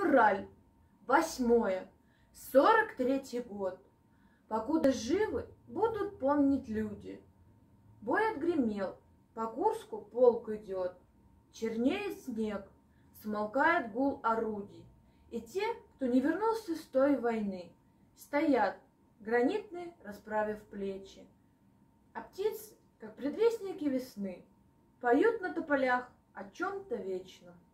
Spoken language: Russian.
Февраль, 8, 43-й год. Покуда живы, будут помнить люди. Бой отгремел, по Курску полк идет. Чернеет снег, смолкает гул орудий. И те, кто не вернулся с той войны, стоят, гранитные, расправив плечи. А птицы, как предвестники весны, поют на тополях о чем-то вечном.